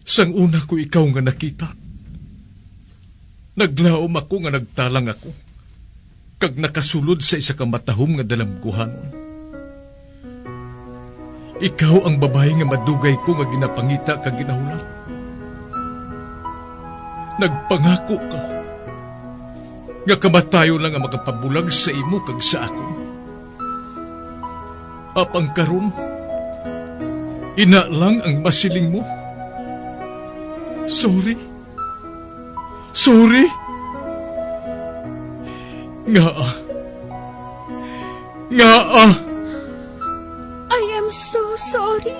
Sang una ko ikaw nga nakita. Naglaom ako nga nagtalang ako. Kag nakasulod sa isa ka matahom nga dalamguhanon. Ikaw ang babae nga madugay ko nga ginapangita kag ginahulat. Nagpangako ka nga kamatayo lang ang makapabulag sa imo kag sa ako. Apang karon, ina lang ang masiling mo. Sorry. Ngaa. I am so sorry.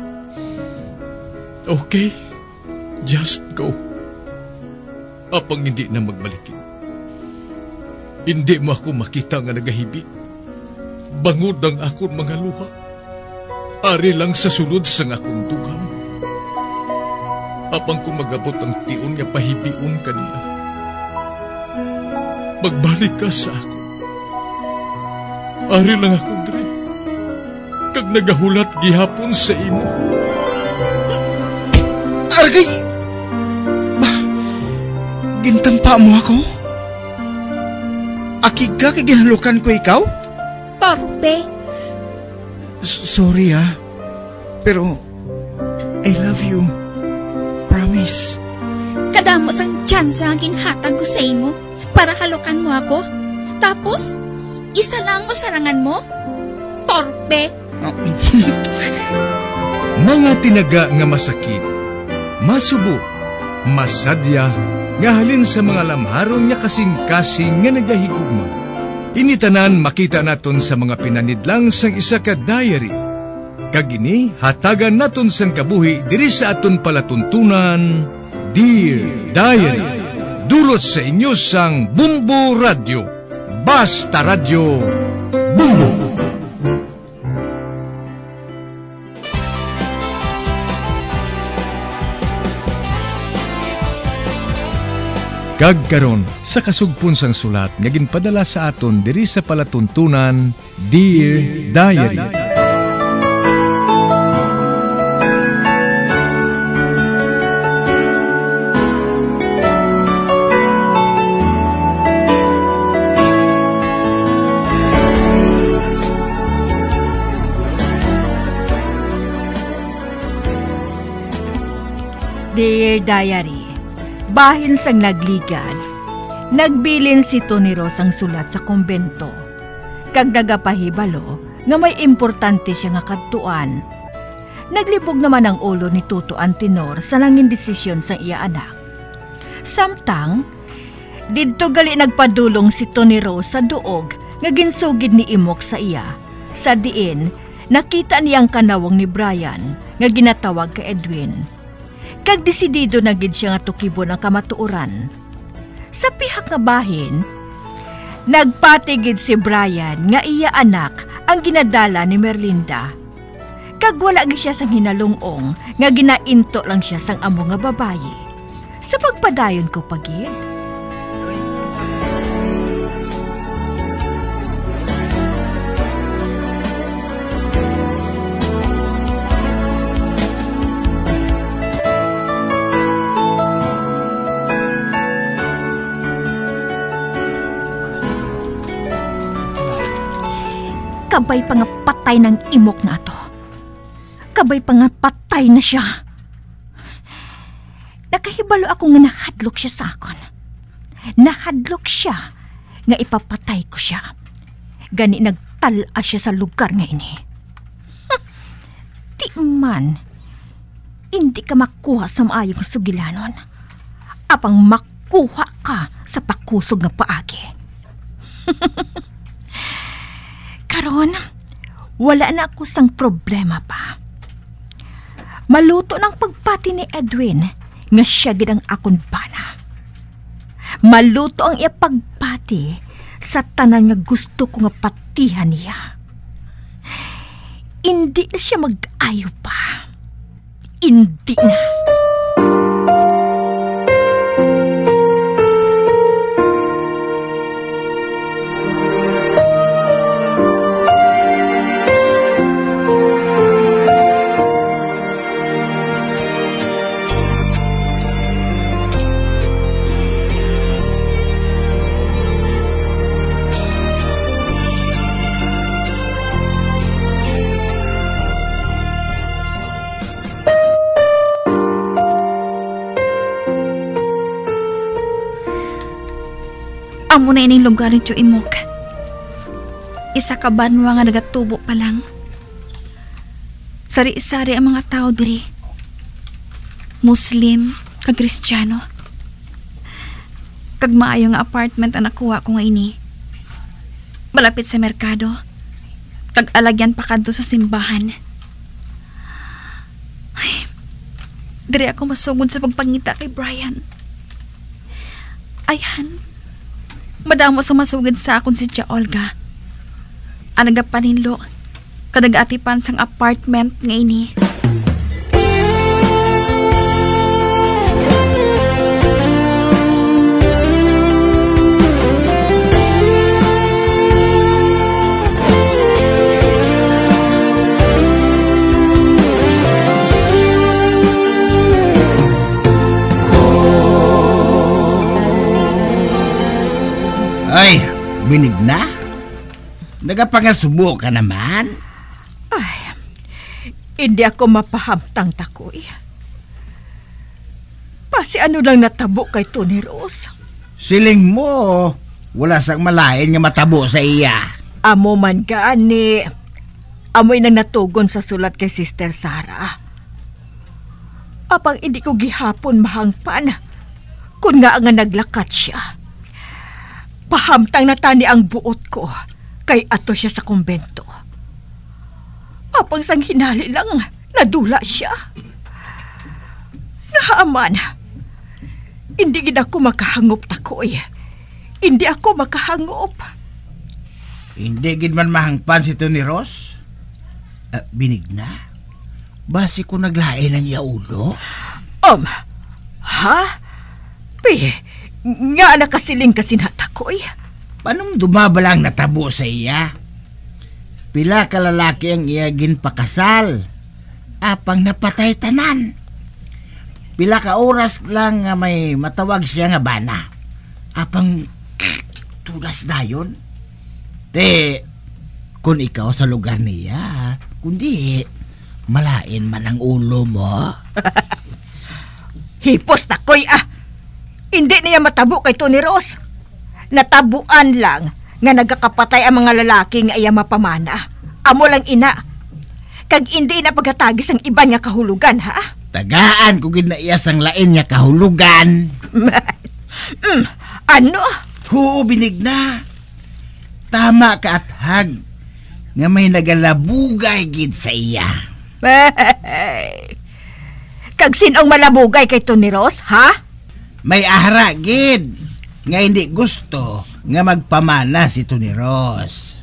Okay, just go. Apang hindi na magbalikin. Hindi mo ako makita nga nagahibik. Bangod ang akong mga luha. Ari lang sa sulod sa akong dughang. Apang kung magabot ang tion nga pahibiun kanila. Magbalik ka sa ako. Ari lang ako, Dre. Kag nagahulat gihapon sa imo. Argay! Gintampa mo ako? Akiga kay ginalukan ko ikaw? Torpe. Sorry pero I love you. Promise. Kadamo sang tsansa ang ginhatag ko sa imo para halukan mo ako. Tapos, isa lang masarangan mo? Torpe. Mga tinaga nga masakit, masubo, masadya, nga halin sa mga lamharon nga kasing-kasing nga nagahigugma. Initanan makita naton sa mga pinanidlang sang isa ka diary. Kagini hatagan naton sang kabuhi diri sa aton palatuntunan, Dear Diary. Dulot sa inyo sang Bumbo Radio. Basta Radio Bumbo. Kagkaron sa kasugpon sang sulat nga ginpadala sa aton diri sa palatuntunan, Dear Diary. Dear Diary, bahin sang nagligad, nagbilin si Toniro sang sulat sa kumbento. Kag nagapahibalo nga may importante siya nga kadtuan. Naglibog naman ang ulo ni Tuto Antinor sa nangin desisyon sang iya anak. Samtang, didto gali nagpadulong si Toniro sa duog nga ginsugid ni Imok sa iya. Sa diin, nakita niyang kanawang ni Brian nga ginatawag kay Edwin. Kag desidido na gid siya nga tukibon ang kamatuoran. Sa pihak nga bahin, nagpatigid si Brian nga iya anak ang ginadala ni Merlinda. Kag wala gid siya sang hinalungong nga ginainto lang siya sang amo nga babayi. Sa pagpadayon ko pagid. Kabay pa nga patay ng Imok na to. Kabay pa nga patay na siya. Nakahibalo ako nga nahadlok siya sa akon. Nahadlok siya nga ipapatay ko siya. Gani nagtala siya sa lugar nga ini. Di man, hindi ka makuha sa maayong sugilanon. Apang makuha ka sa pakusog nga paagi. Karon, wala na ako sang problema pa. Maluto ng pagpati ni Edwin nga siya gid ang akon bana. Maluto ang iya pagpati sa tanan nga gusto ko nga patihan niya. Hindi na siya mag-ayo pa. Hindi na. Amo na ining lugar ni Imok. Isa ka banwa nga nagatubo pa lang. Sari-sari ang mga tao diri. Muslim, kag Kristiyano. Kag maayo nga apartment ang nakuha ko nga ini. Malapit sa merkado. Kag alagyan pa kadto sa simbahan. Ay, diri ako masugod sa pagpangita kay Brian. Ayan. Madamo sa masugod sa akon si Tia Olga. Ang nagapaninlo, kadagatipan sang apartment nga ini. Ay, Benigna? Nagapangasubo ka naman? Ay, hindi ako mapahamtang takoy. Pasi ano lang natabo kay Tony Rose. Siling mo, wala sang malain nga matabo sa iya. Amo man gani. Amoy nang natugon sa sulat kay Sister Sarah. Apang hindi ko gihapon mahangpan. Kung nga nga naglakat siya. Pahamtang na tani ang buot ko kay ato siya sa kumbento. Apang sang hinali lang, nadula siya. Naaman, hindi gid ako makahangop takoy. Hindi ako makahangop. Hindi gid man mahangpan si Tony Rose? Benigna? Basi ko naglain ang iya ulo? Ha? Nga nakasiling kasi natakoy. Paano dumabalang natabo sa iya? Pila ka lalaki ang iya ginpakasal. Apang napatay tanan. Pila ka oras lang nga may matawag siya nga bana. Apang tudas dayon. Te, kung ikaw sa lugar niya, kundi malain man ang ulo mo. Hipos takoy Hindi niya matabo kay Tony Rose. Natabuan lang nga nagakapatay ang mga lalaki nga iya mapamana. Amo lang ina. Kag hindi na paghatagis ang iba nga kahulugan, ha? Tagaan ko gid na iya sang lain nga kahulugan. Ano? Oo, Benigna. Tama ka at hag nga may nagalabugay gid sa iya. Kag sinong malabugay kay Tony Rose, ha? May ahara gid nga hindi gusto nga magpamana si Tony Rose.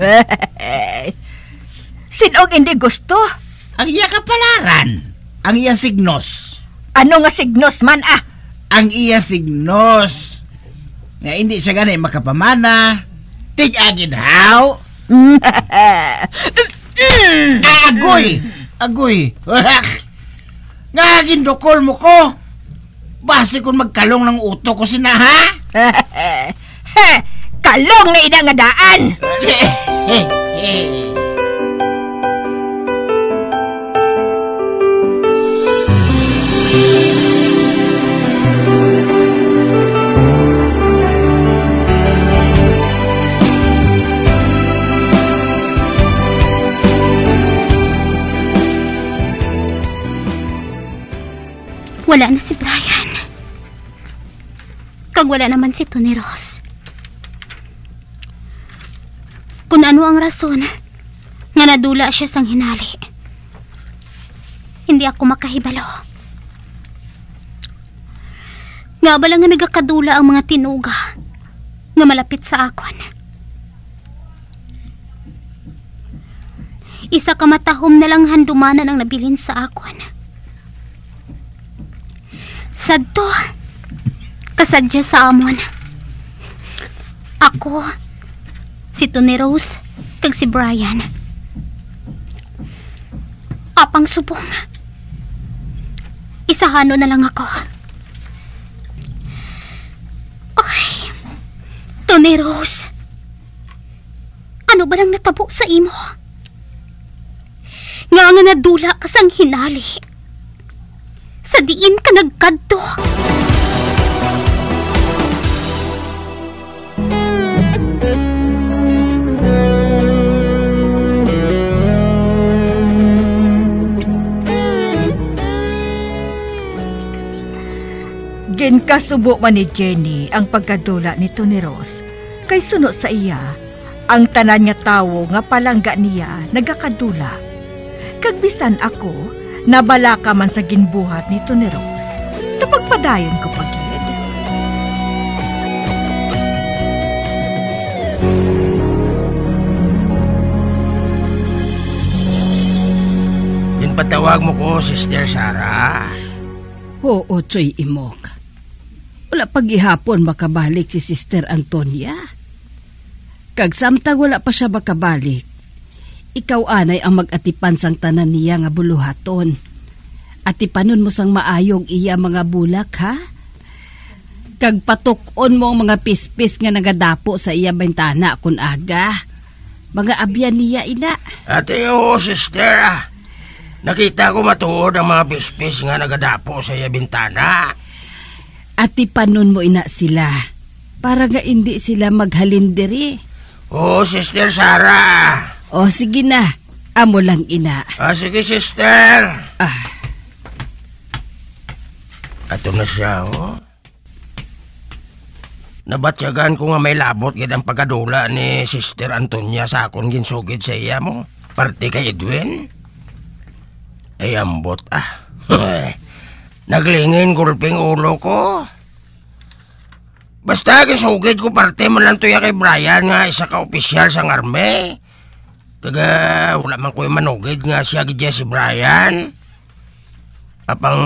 Sinong hindi gusto? Ang iya kapalaran, ang iya signos. Ano nga signos man Ang iya signos nga hindi siya gani makapamana. Tig-agid how? Agoy. Nga gindokol mo ko. Base kung magkalong ng uto ko sina, ha? Kalong na ina nga daan! Wala na si Brian. Kag wala naman si Tony Rose. Kung ano ang rason nga nadula siya sang hinali, hindi ako makahibalo. Nga ba lang nga nagakadula ang mga tinuga nga malapit sa akon. Isa ka matahom na lang handumanan ang nabilin sa akon. Sadto, kasadya sa amon. Ako, si Tony Rose, kag si Brian. Apang subong. Isahano na lang ako. Ay, Tony Rose, ano ba nang natabo sa imo? Nga nga nadula ka sang hinali. Sa diin ka nagkadto. Ginkasubo man ni Jenny ang pagkadula ni Tony Ross, kay sunod sa iya, ang tanan nga tawo nga palangga niya nagakadula. Kagbisan ako, nabalaka man sa ginbuhat ni Tony Ross, sa pagpadayon ko pagid. Patawag mo ko, Sister Sarah. Oo, Choy Imok. Wala pagihapon makabalik si Sister Antonia. Kag samtang wala pa siya makabalik, ikaw anay ang mag-atipan sang tanan niya nga buluhaton. Atipanon mo sang maayong iya mga bulak, ha? Kag patukon mo ang mga pispis nga nagadapo sa iya bintana kun aga. Mga abyan niya, ina. Ate, oo, Sister. Nakita ko matuod ang mga pispis nga nagadapo sa iya bintana. Atipanon mo, ina, sila. Para nga hindi sila maghalindiri. Oo, Sister Sarah. O, sige na. Amo lang, ina. Sige, Sister. Ato na siya, oh. Nabatyagan ko nga may labot gid ang pagkadula ni Sister Antonia sa akong ginsugid sa iya mo. Parte kay Edwin. Ay, ambot, Naglingin gulping ulo ko. Basta ginsugid ko parte man lang tuya kay Brian nga isa ka opisyal sa arme. Kaga wala man ko manugid nga siya gid si Brian. Apang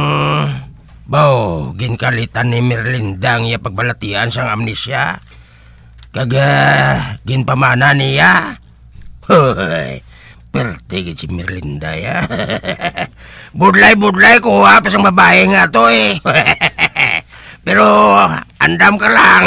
ginkalitan ni Merlinda nga pagbalatian sang amnesya. Kaga ginpamana niya. Pertigit si Merlinda, ya. Budlay ko ha, pasang babae nga to eh. Pero andam ka lang.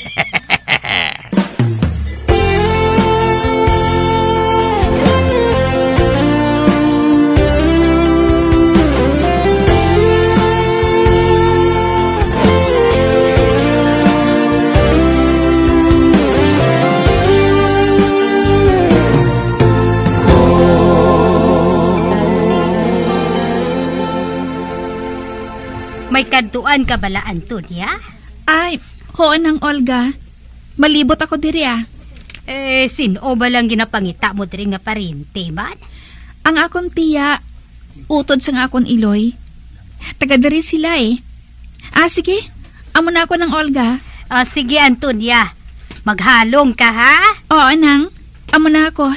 May kaduan ka bala, Antonia? Ay, hoon ang Olga. Malibot ako diri Sino ba lang ginapangita mo diri nga parente, man? Ang akong tiya, utod sa akong iloy. Taga diri sila sige. Amo na ako ng Olga. Sige, Antonia. Maghalong ka, ha? Oo, nang. Amo na ako.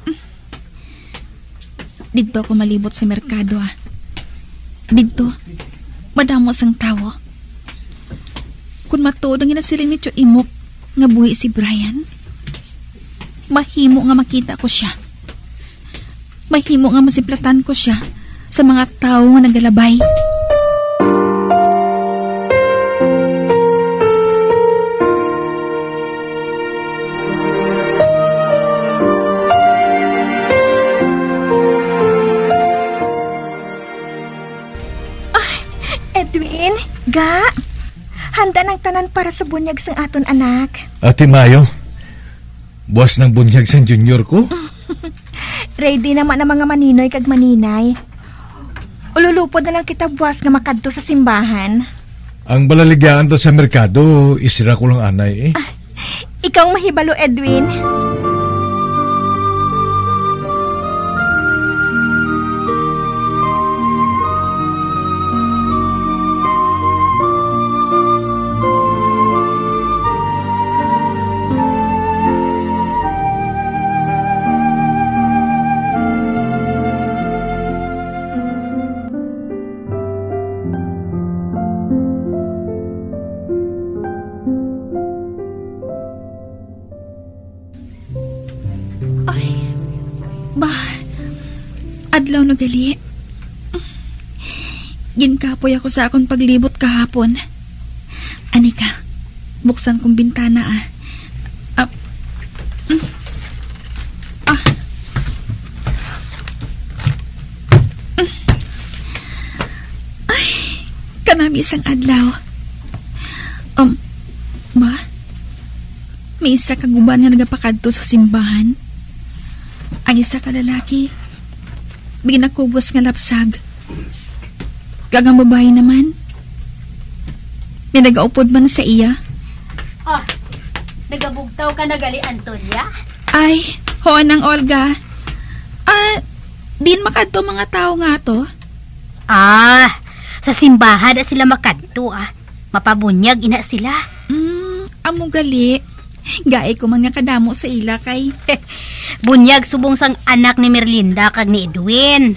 Dito ako malibot sa merkado, Dito. Madamo sang tawo. Kung matuod ang inasiling ni Tio Imok nga buhi si Brian, mahimo nga makita ko siya. Mahimo nga masiplatan ko siya sa mga tao nga nagalabay. Edwin, ga, handa ng tanan para sa bunyag sang aton anak. Ate Mayo, buwas ng bunyag sang junior ko? Ready naman ang mga maninoy kag maninay. Ululupod na lang kita buwas nga makadto sa simbahan. Ang balaligyaan to sa merkado, isira ko lang anay Ikaw mahibalo, Edwin. Adlaw no gali. Ginkapoy ako sa akong paglibot kahapon. Anika, buksan kong bintana Ay, kanami isang adlaw. May isa kaguban nga nagapakadto sa simbahan. Ang isa ka lalaki, binakubos nga lapsag. Gagang babae naman, May nagaupod man sa iya. Oh, nagabugtaw ka na gali, Antonia? Ay, hoon ang Olga. Din makadto mga tao nga to. Sa simbahan na sila makadto Mapabunyag ina sila. Amo gali. Gae ko man nga kadamo sa ila kay. Bunyag subong sang anak ni Merlinda kag ni Edwin.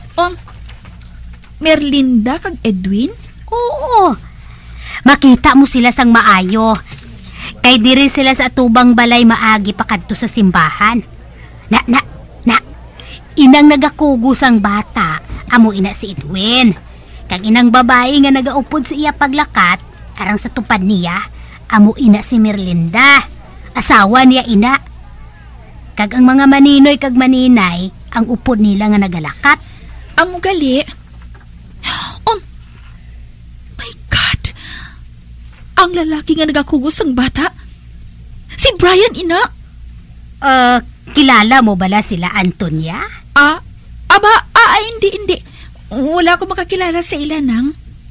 Merlinda kag Edwin? Oo. Makita mo sila sang maayo. Kay diri sila sa atubang balay maagi pa kadto sa simbahan. Na. Inang nagakugos ang bata, amo ina si Edwin. Kag inang babae nga nagaupod sa iya paglakat, arang sa tupad niya, amo ina si Merlinda. Asawa niya ina. Kag ang mga maninoy kag maninay, ang upod nila nga nagalakat. Amo gali. Oh, my God. Ang lalaki nga nagakugos ang bata, si Brian ina. Kilala mo bala sila, Antonia? Hindi. Wala ko makakilala sa ilanang.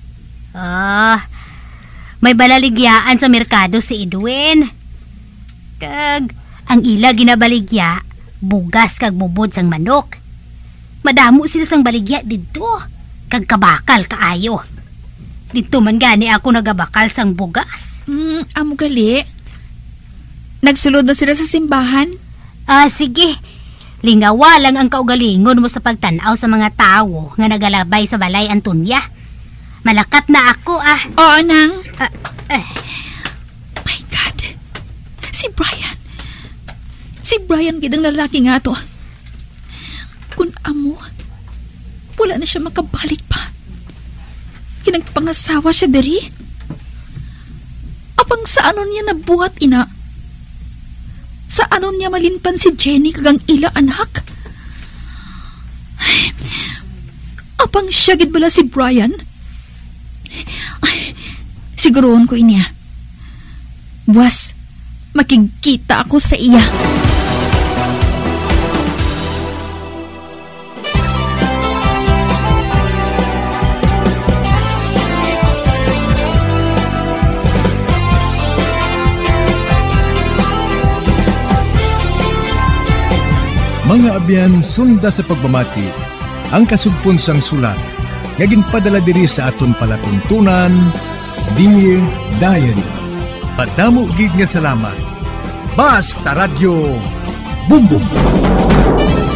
May balaligyaan sa merkado si Edwin. Kag, ang ila ginabaligya, bugas kag bubod sang manok. Madamo sila sang baligya dito. Kag kabakal kaayo. Dito man gani ako nagabakal sang bugas. Amo gali. Nagsulod na sila sa simbahan? Sige. Lingawa lang ang kaugalingon mo sa pagtanaw sa mga tao nga nagalabay sa balay, Antonia. Malakat na ako, Oo, nang. My God. Si Brian gidang lalaki nga to. Kung amo, wala na siya makabalik pa. Kinagpangasawa siya diri. Apang sa ano niya nabuhat, ina? Sa ano niya malintan si Jenny kagang ila anak? Apang siya gid bala si Brian? Siguroon ko inya. Buwas, makikita ako sa iya. Mga abyan, sunda sa pagmamati, ang kasugpon sang sulat, nga ginpadala diri sa aton palatuntunan, Dear Diary. Padamo gid nga salamat. Basta Radio Bumbum.